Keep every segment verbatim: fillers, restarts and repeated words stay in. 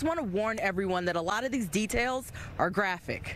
just want to warn everyone that a lot of these details are graphic.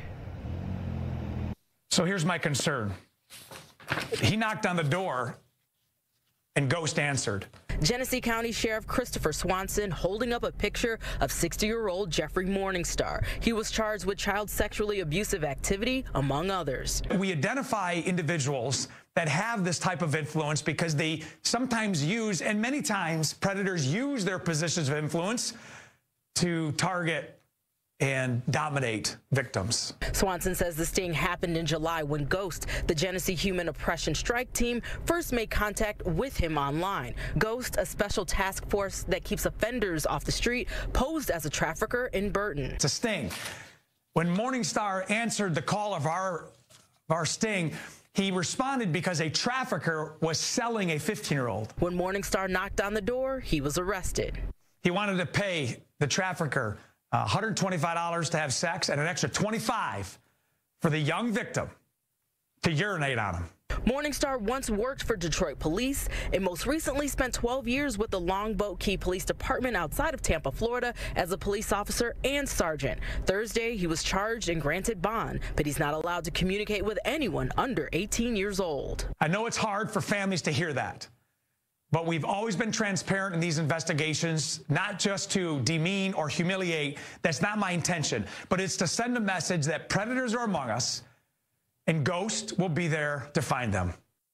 So here's my concern. He knocked on the door and Ghost answered. Genesee County Sheriff Christopher Swanson holding up a picture of sixty-year-old Jeffrey Morningstar. He was charged with child sexually abusive activity, among others. We identify individuals that have this type of influence because they sometimes use, and many times predators use their positions of influence to target and dominate victims. Swanson says the sting happened in July when Ghost, the Genesee Human Oppression Strike Team, first made contact with him online. Ghost, a special task force that keeps offenders off the street, posed as a trafficker in Burton. It's a sting. When Morningstar answered the call of our, of our sting, he responded because a trafficker was selling a fifteen-year-old. When Morningstar knocked on the door, he was arrested. He wanted to pay the trafficker Uh, one hundred twenty-five dollars to have sex and an extra twenty-five dollars for the young victim to urinate on him. Morningstar once worked for Detroit police and most recently spent twelve years with the Longboat Key Police Department outside of Tampa, Florida as a police officer and sergeant. Thursday, he was charged and granted bond, but he's not allowed to communicate with anyone under eighteen years old. I know it's hard for families to hear that. But we've always been transparent in these investigations, not just to demean or humiliate. That's not my intention. But it's to send a message that predators are among us, and Ghost will be there to find them.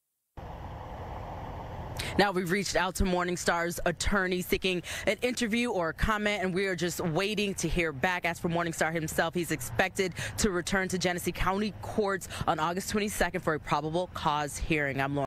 Now, we've reached out to Morningstar's attorney seeking an interview or a comment, and we are just waiting to hear back. As for Morningstar himself, he's expected to return to Genesee County courts on August twenty-second for a probable cause hearing. I'm Lauren.